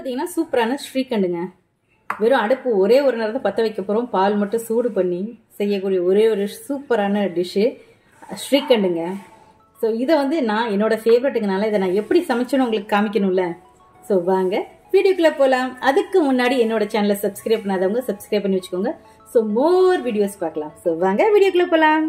பார்த்தீங்கன்னா சூப்பரான ஸ்ரீகண்டுங்க. வெறும் அடுப்பு ஒரே ஒரு நேரத்தை பற்ற வைக்க போகிறோம். பால் மட்டும் சூடு பண்ணி செய்யக்கூடிய ஒரே ஒரு சூப்பரான டிஷ்ஷு ஸ்ரீகண்டுங்க. ஸோ இதை வந்து நான் என்னோட ஃபேவரட்டுக்குனால இதை நான் எப்படி சமைச்சேன்னு உங்களுக்கு காமிக்கணும்ல. ஸோ வாங்க வீடியோக்குள்ளே போகலாம். அதுக்கு முன்னாடி என்னோட சேனலை சப்ஸ்கிரைப் பண்ணாதவங்க சப்ஸ்கிரைப் பண்ணி வச்சுக்கோங்க. ஸோ மோர் வீடியோஸ் பார்க்கலாம். ஸோ வாங்க வீடியோக்குள்ளே போகலாம்.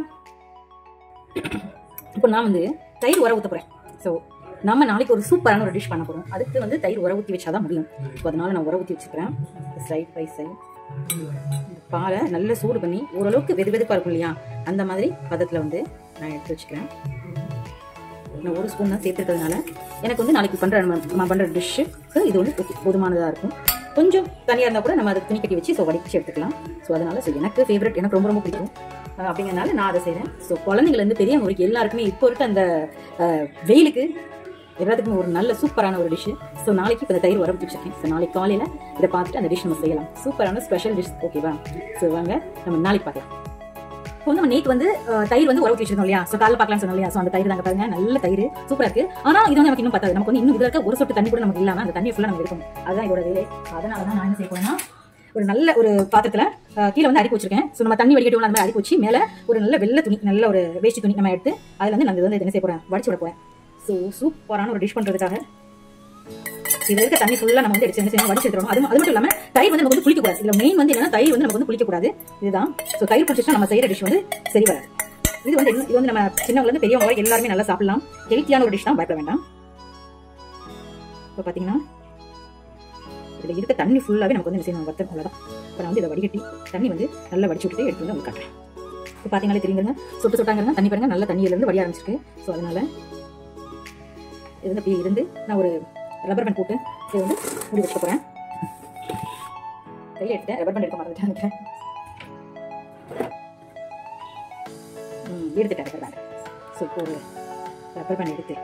இப்போ நான் வந்து தயிர் உர ஊற்ற போகிறேன். ஸோ நம்ம நாளைக்கு ஒரு சூப்பரான ஒரு டிஷ் பண்ண போகிறோம். அதுக்கு வந்து தயிர் உர ஊற்றி வச்சாதான் முடியும். ஸோ அதனால நான் உர ஊற்றி வச்சுக்கிறேன். சைட் பை சைட் பாலை நல்லா சூடு பண்ணி ஓரளவுக்கு வெது வெதுப்பாக இருக்கும் இல்லையா, அந்த மாதிரி பதத்தில் வந்து நான் எடுத்து வச்சுக்கிறேன். நான் ஒரு ஸ்பூன் தான் சேர்த்துக்கிறதுனால எனக்கு வந்து நாளைக்கு பண்ணுற டிஷ்ஷுக்கு இது வந்து போதுமானதாக இருக்கும். கொஞ்சம் தனியாக இருந்தால் கூட நம்ம அதை துணி கட்டி வச்சு வடிச்சு எடுத்துக்கலாம். ஸோ அதனால எனக்கு ஃபேவரட், எனக்கு ரொம்ப ரொம்ப பிடிக்கும் அப்படிங்கிறதுனால நான் அதை செய்கிறேன். ஸோ குழந்தைங்கலேருந்து பெரியவங்க வரைக்கும் எல்லாருக்குமே இப்போ இருக்க அந்த வெயிலுக்கு எல்லாத்துக்குமே ஒரு நல்ல சூப்பரான ஒரு டிஷ்ஷு. ஸோ நாளைக்கு இப்போ இந்த தயிர் உர ஊற்றி வச்சிருக்கேன். ஸோ நாளைக்கு காலையில் இதை பார்த்துட்டு அந்த டிஷ் நம்ம செய்யலாம். சூப்பரான ஸ்பெஷல் டிஷ். ஓகேவா? ஸோ வாங்க நம்ம நாளைக்கு பார்க்கலாம். இப்போ வந்து நம்ம நேற்று வந்து தயிர் வந்து உர ஊற்றி வச்சிருந்தோம் இல்லையா. ஸோ காலையில் பார்க்கலாம்னு சொன்னோம் இல்லையா. ஸோ அந்த தயிர் தாங்க பாருங்க, நல்ல தயிர் சூப்பராக இருக்குது. ஆனால் இது வந்து நமக்கு இன்னும் பத்தாது. நமக்கு வந்து இன்னும் இதில் இருக்க ஒரு சொட்டு தண்ணி கூட நமக்கு இல்லாமல் அந்த தண்ணியை ஃபுல்லாக நம்ம எடுக்கணும். அதுதான் இதோட வேலை. அதனால தான் நான் என்ன செய்ய போறேன்னா, ஒரு நல்ல ஒரு பாத்திரத்தில் கீழே வந்து அடுக்கி வச்சிருக்கேன். ஸோ நம்ம தண்ணி வடிகட்டி அந்த மாதிரி அடுக்கி வச்சு மேலே ஒரு நல்ல வெள்ளை துணி, நல்ல ஒரு வேஷ்டி துணி நம்ம எடுத்து அதில் வந்து நான் வந்து என்ன செய்ய போகிறேன், வடிச்சு விட போகிறேன். ஸோ சூப்பரான ஒரு டிஷ் பண்ணுறதுக்காக இதில் இருக்க தண்ணி ஃபுல்லாக நம்ம வந்து எடுத்து வடிச்சு எடுத்துடணும். அது மட்டும் இல்லாமல் தயிர் வந்து நமக்கு வந்து புளிக்கக்கூடாது. இதில் மெயின் வந்து என்னன்னா தயிர் வந்து நமக்கு வந்து புளிக்கக்கூடாது. இதுதான். ஸோ தயிர் பிடிச்சிச்சுன்னா நம்ம செய்கிற டிஷ் வந்து சரி வராது. இது வந்து நம்ம சின்னவங்கலேருந்து பெரியவங்க வரை எல்லாருமே நல்லா சாப்பிடலாம். ஹெல்த்தியான ஒரு டிஷ் தான், பயப்பட வேண்டாம். இப்போ பார்த்தீங்கன்னா இதில் இருக்க தண்ணி ஃபுல்லாகவே நமக்கு வந்து என்ன செய்யணும், வத்தல் அவ்வளோதான். இப்போ நான் வந்து இதை வடிகட்டி தண்ணி வந்து நல்லா வடிச்சு விட்டுட்டு எடுத்து வந்து உங்களுக்கு காட்டுறேன். இப்போ பார்த்தீங்களா தெரியுங்க, சொட்டு சொட்டாங்கிறங்க தண்ணி பாருங்க, நல்ல தண்ணியிலேருந்து வடிய ஆரம்பிச்சிருக்கு. ஸோ அதனால இது வந்து அப்படியே இருந்து நான் ஒரு ரப்பர் பேண்ட் போட்டு இதை வந்து மூடி வச்சுக்க போகிறேன். கையில் எடுத்தேன், ரப்பர் பேண்ட் எடுக்க மறந்துட்டேன். எடுத்துட்டேன் ரப்பர் பேண்ட். ஸோ இப்போ ஒரு ரப்பர் பேண்ட் எடுத்து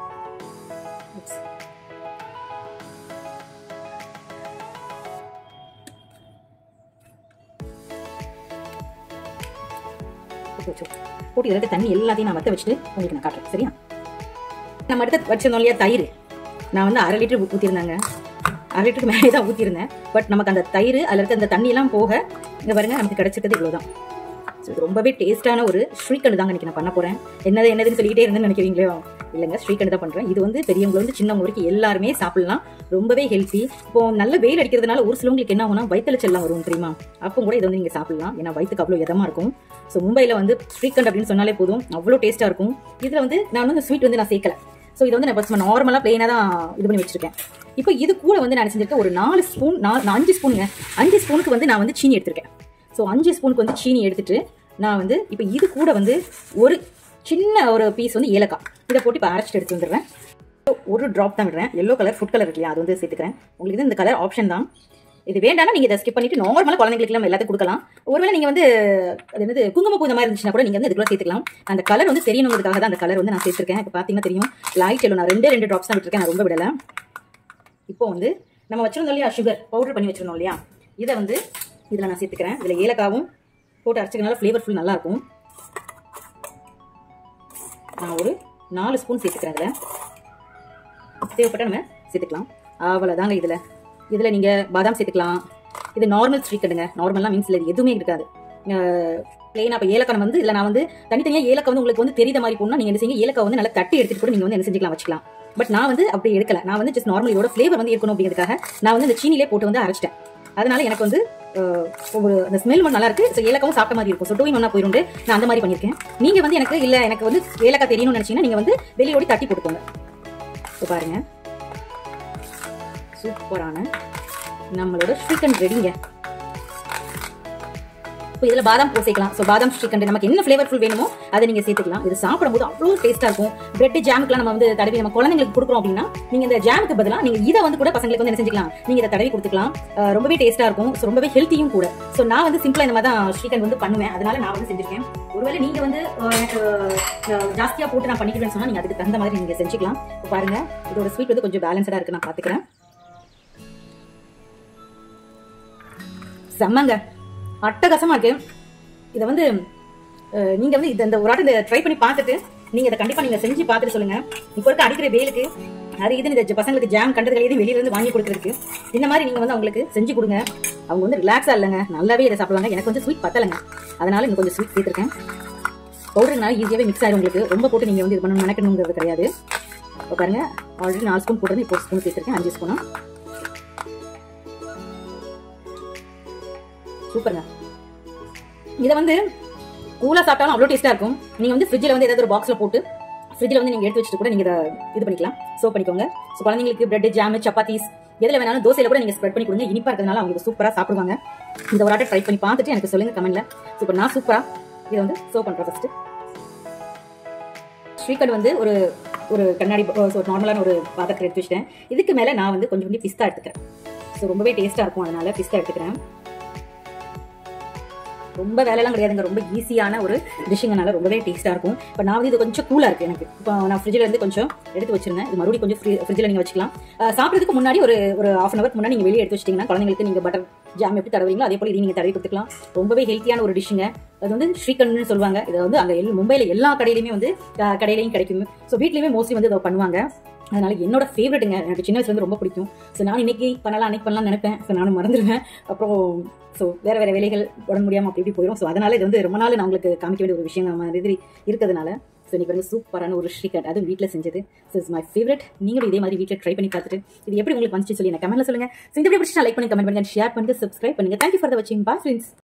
போட்டு இதில் தண்ணி எல்லாத்தையும் நான் வற்ற வச்சுட்டு உங்களுக்கு நான் காட்டுறேன். சரியா? நம்ம அடுத்து வச்சிருந்தோம் இல்லையா தயிர், நான் வந்து 1/2 லிட்டர் ஊற்றிருந்தாங்க. 1/2 லிட்டருக்கு மேலே தான் ஊற்றிருந்தேன். பட் நமக்கு அந்த தயிர் அதில் இருக்க அந்த தண்ணியெல்லாம் போக இங்கே பாருங்க நமக்கு கிடைச்சிருக்கிறது இவ்வளோதான். ஸோ இது ரொம்பவே டேஸ்டான ஒரு ஸ்ரீகண்டு தாங்க இன்றைக்கி நான் பண்ண போகிறேன். என்னதுன்னு சொல்லிக்கிட்டே இருந்தேன்னு நினைக்கிறீங்களோ, இல்லைங்க, ஸ்ரீகண்டு தான் பண்ணுறேன். இது வந்து பெரியவங்க வந்து சின்னவங்க வரைக்கும் எல்லாருமே சாப்பிடலாம். ரொம்பவே ஹெல்த்தி. இப்போ நல்ல வெயில் அடிக்கிறதுனால ஒரு சிலவங்களுக்கு என்ன ஆகும்னா வயிற்றுச்செல்லாம் வரும் தெரியுமா. அப்போ கூட இதை வந்து நீங்கள் சாப்பிடலாம். ஏன்னா வயிற்றுக்கு அவ்வளோ இதமாக இருக்கும். ஸோ மும்பையில் வந்து ஸ்ரீகண்ட் அப்படின்னு சொன்னாலே போதும், அவ்வளோ டேஸ்ட்டாக இருக்கும். இதில் வந்து நான் வந்து ஸ்வீட் வந்து நான் சேர்க்கல. ஸோ இது வந்து நான் நார்மலாக பிளெயினாக தான் இது பண்ணி வச்சிருக்கேன். இப்போ இது கூட வந்து நான் செஞ்சிருக்கேன் ஒரு 4 ஸ்பூன், 5 ஸ்பூனுங்க. 5 ஸ்பூனுக்கு வந்து நான் வந்து சீனி எடுத்திருக்கேன். ஸோ 5 ஸ்பூனுக்கு வந்து சீனி எடுத்துட்டு நான் வந்து இப்போ இது கூட வந்து ஒரு சின்ன ஒரு பீஸ் வந்து ஏலக்காய் இதை போட்டு இப்போ அரைச்சிட்டு எடுத்து வந்துடுறேன். ஒரு ட்ராப் தான் விடுறேன். எல்லோ கலர் ஃபுட் கலர் இருக்கு இல்லையா, அது வந்து சேர்த்துக்கிறேன். உங்களுக்கு இந்த கலர் ஆப்ஷன் தான். இது வேண்டாம்னா நீங்கள் இதை ஸ்கிப் பண்ணிட்டு நார்மலாக குழந்தைங்களுக்கு நம்ம எல்லாத்தையும் கொடுக்கலாம். ஒருவேளை நீங்கள் வந்து அது என்னது குங்குமப்பூ இந்த மாதிரி இருந்துச்சுன்னா கூட நீங்கள் வந்து இதுக்குள்ள சேர்த்துக்கலாம். அந்த கலர் வந்து தெரியணுங்கிறதுக்காக தான் அந்த கலர் வந்து நான் சேர்த்துருக்கேன். இப்போ பார்த்தீங்கன்னா தெரியும், லைட் எல்லோ. நான் 2 ட்ராப்ஸ் தான் விட்டுருக்கேன், நான் ரொம்ப விடலை. இப்போ வந்து நம்ம வச்சிருந்தோம் இல்லையா, சுகர் பவுடர் பண்ணி வச்சிருந்தோம் இல்லையா, இதை வந்து இதில் நான் சேர்த்துக்கிறேன். இதில் ஏலக்காவும் போட்டு அரைச்சிக்கனால ஃப்ளேவர்ஃபுல் நல்லா இருக்கும். நான் ஒரு 4 ஸ்பூன் சேர்த்துக்கிறேன். அதில் தேவைப்பட்ட நம்ம சேர்த்துக்கலாம். அவ்வளோதாங்க. இதில் நீங்கள் பாதாம் சேர்த்துக்கலாம். இது நார்மல் ஸ்ரீகண்டுங்க. நார்மலாக மீன்ஸ் இது எதுவுமே இருக்காது, பிளெயினாக. இப்போ ஏலக்காய் வந்து இல்லை நான் வந்து தனித்தனியாக ஏலக்காய் வந்து உங்களுக்கு வந்து தெரியுத மாதிரி போனால் நீங்கள் என்ன செய்யுங்க, ஏலக்காய் வந்து நல்லா தட்டி எடுத்துகிட்டு கூட நீங்கள் வந்து என்ன செஞ்சுக்கலாம், வச்சுக்கலாம். பட் நான் வந்து அப்படி எடுக்கல. நான் வந்து ஜஸ்ட் நார்மல் இதோட ஃப்ளேவர் வந்து இருக்கணும் அப்படிங்கிறதுக்காக நான் வந்து இந்த சீனிலே போட்டு வந்து அரைச்சிட்டேன். அதனால எனக்கு வந்து ஒரு அந்த ஸ்மெல் நல்லா இருக்கு. ஸோ ஏலக்காவும் சாப்பிட்ட மாதிரி இருக்கும். ஸோ 2 in 1 போயிருந்து நான் அந்த மாதிரி பண்ணியிருக்கேன். நீங்கள் வந்து எனக்கு வந்து ஏலக்காய் தெரியணும்னு நினச்சிங்கன்னா நீங்கள் வந்து வெளியோடி தட்டி போட்டுக்கோங்க. ஸோ பாருங்க, சூப்பரான நம்மளோட ஸ்ரீகண்ட் ரெடிங்க. இப்போ இதில் பாதாம் சேர்க்கலாம். ஸோ பாதாம் ஸ்ரீகண்ட் நமக்கு என்ன ஃப்ளேவர்ஃபுல் வேணுமோ அதை நீங்கள் சேர்த்துக்கலாம். இது சாப்பிடும்போது அவ்வளோ டேஸ்ட்டாக இருக்கும். பிரெட் ஜாமுக்குலாம் நம்ம வந்து தடவி நம்ம குழந்தைங்களுக்கு கொடுக்குறோம் அப்படின்னா நீங்கள் இந்த ஜாமுக்கு பதிலாக நீங்கள் இதை வந்து கூட பசங்களுக்கு வந்து என்ன செஞ்சுக்கலாம், நீங்கள் இதை தடவி கொடுத்துக்கலாம். ரொம்பவே டேஸ்ட்டாக இருக்கும். ஸோ ரொம்பவே ஹெல்த்தியும் கூட. ஸோ நான் வந்து சிம்பிளாக இந்த மாதிரி தான் ஸ்ரீகண்ட் வந்து பண்ணுவேன். அதனால நான் வந்து செஞ்சிருக்கேன். ஒருவேளை நீங்கள் வந்து எனக்கு ஜாஸ்தியாக போட்டு நான் பண்ணிக்கிறேன்னு சொன்னால் நீங்கள் அதுக்கு தகுந்த மாதிரி நீங்கள் செஞ்சுக்கலாம். இப்போ பாருங்க, இதோட ஸ்வீட் வந்து கொஞ்சம் பேலன்ஸடாக இருக்குது. நான் பார்த்துக்கிறேன். செம்மங்க, அட்டகாசமா இருக்கு. இதை வந்து நீங்க வந்து இந்த ஒரு ஆட்டு ட்ரை பண்ணி பார்த்துட்டு நீங்க இதை கண்டிப்பா நீங்க செஞ்சு பார்த்துட்டு சொல்லுங்க. இப்போ இருக்க அடிக்கிற வெயிலுக்கு அது இது இந்த பசங்களுக்கு ஜாம் கண்டதுகள் எதுவும் வெளியில இருந்து வாங்கி கொடுக்குறதுக்கு இந்த மாதிரி நீங்க வந்து அவங்களுக்கு செஞ்சு கொடுங்க. அவங்க வந்து ரிலாக்ஸா இல்லைங்க, நல்லாவே இதை சாப்பிடுவாங்க. எனக்கு கொஞ்சம் ஸ்வீட் பத்தலைங்க, அதனால இன்னும் கொஞ்சம் ஸ்வீட் சேர்த்துருக்கேன். பவுடர்னால ஈஸியாவே மிக்ஸ் ஆயிடும் உங்களுக்கு. ரொம்ப போட்டு நீங்க வந்து இது பண்ணணும் நினைக்கணுங்கிறது கிடையாது. இப்போ பாருங்க ஆல்ரெடி 4 ஸ்பூன் போடுறது, இப்போ 1 ஸ்பூன் சேர்த்துருக்கேன், 5 ஸ்பூனா. சூப்பருங்க. இதை வந்து கூலா சாப்பிட்டாலும் அவ்வளோ டேஸ்டா இருக்கும். நீங்க வந்து ஃப்ரிட்ஜில் வந்து ஏதாவது ஒரு பாக்ஸ்ல போட்டு ஃப்ரிட்ஜில் வந்து நீங்க எடுத்து வச்சுட்டு கூட நீங்க இதை இது பண்ணிக்கலாம், சர்வ் பண்ணிக்கோங்க. ஸோ குழந்தைங்களுக்கு பிரெட், ஜாம், சப்பாத்திஸ் எதுல வேணாலும் தோசையில கூட நீங்க ஸ்ப்ரெட் பண்ணி கொடுங்க. இனிப்பா இருக்கிறதுனால அவங்க சூப்பரா சாப்பிடுவாங்க. இந்த ஒரு ஆட்டை ட்ரை பண்ணி பார்த்துட்டு எனக்கு சொல்லுங்க கமெண்ட்ல. சூப்பர். நான் சூப்பரா இதை வந்து சர்வ் பண்றேன். ஃபர்ஸ்ட் ஸ்ரீகண்ட் வந்து ஒரு கண்ணாடி நார்மலான ஒரு பாத்திரத்தை எடுத்து வச்சிட்டேன். இதுக்கு மேல நான் வந்து கொஞ்சம் பிஸ்தா எடுத்துக்கிறேன். ஸோ ரொம்பவே டேஸ்டா இருக்கும், அதனால பிஸ்தா எடுத்துக்கிறேன். ரொம்ப வேலையெல்லாம் கிடையாதுங்க, ரொம்ப ஈஸியான ஒரு டிஷ்ஷுங்கனால ரொம்பவே டேஸ்டா இருக்கும். இப்போ நான் வந்து இது கொஞ்சம் கூலா இருக்கு எனக்கு. இப்போ நான் ஃப்ரிட்ஜில் இருந்து கொஞ்சம் எடுத்து வச்சிருந்தேன். இது மறுபடியும் கொஞ்சம் ஃப்ரிட்ஜில் நீங்க வச்சுக்கலாம். சாப்பிட்றதுக்கு முன்னாடி ஒரு 1/2 hour முன்னாடி நீங்க வெளியே எடுத்து வச்சிட்டீங்கன்னா குழந்தைங்களுக்கு நீங்க பட்டர் ஜாம் எப்படி தடவீங்களோ அதே போல இது நீங்க தடவி கொடுத்துக்கலாம். ரொம்பவே ஹெல்த்தியான ஒரு டிஷ்ஷுங்க. அது வந்து ஸ்ரீகண்ட்னு சொல்லுவாங்க. இது வந்து அங்கே மும்பையில எல்லா கடையிலையுமே வந்து கடையிலையும் கிடைக்கும். ஸோ வீட்லயுமே மோஸ்ட்லி வந்து இதை பண்ணுவாங்க. அதனால என்னோட ஃபேவரட்டுங்க, எனக்கு சின்ன வயசுல இருந்து ரொம்ப பிடிக்கும். ஸோ நான் இன்னைக்கு பண்ணலாம் அன்னைக்கு பண்ணலாம் நினைப்பேன். ஸோ நானும் மறந்துடுவேன். அப்புறம் ஸோ வேற வேலைகள் உடம்பு முடியாமல் அப்படி இப்படி போயிடும். ஸோ அதனால இது வந்து ரொம்ப நாள் நான் உங்களுக்கு காமிக்க வேண்டிய ஒரு விஷயம் மாதிரி இருக்கிறதுனால ஸோ இன்னைக்கு வந்து சூப்பரான ஒரு ஸ்ரீகண்ட், அதுவும் வீட்டில் செஞ்சது. So it's my favourite. நீங்களும் இதே மாதிரி வீட்டில் ட்ரை பண்ணி பார்த்துட்டு இது எப்படி உங்களுக்கு வந்துச்சு சொல்லி எனக்கு கமெண்ட்ல சொல்லுங்க. ஸோ இந்த வீடியோ பிடிச்சா லைக் பண்ணி கமெண்ட் பண்ணுங்க, ஷேர் பண்ணுங்க, சப்ஸ்கிரைப் பண்ணுங்க. தேங்க்யூ ஃபார் த வாட்சிங். Bye friends.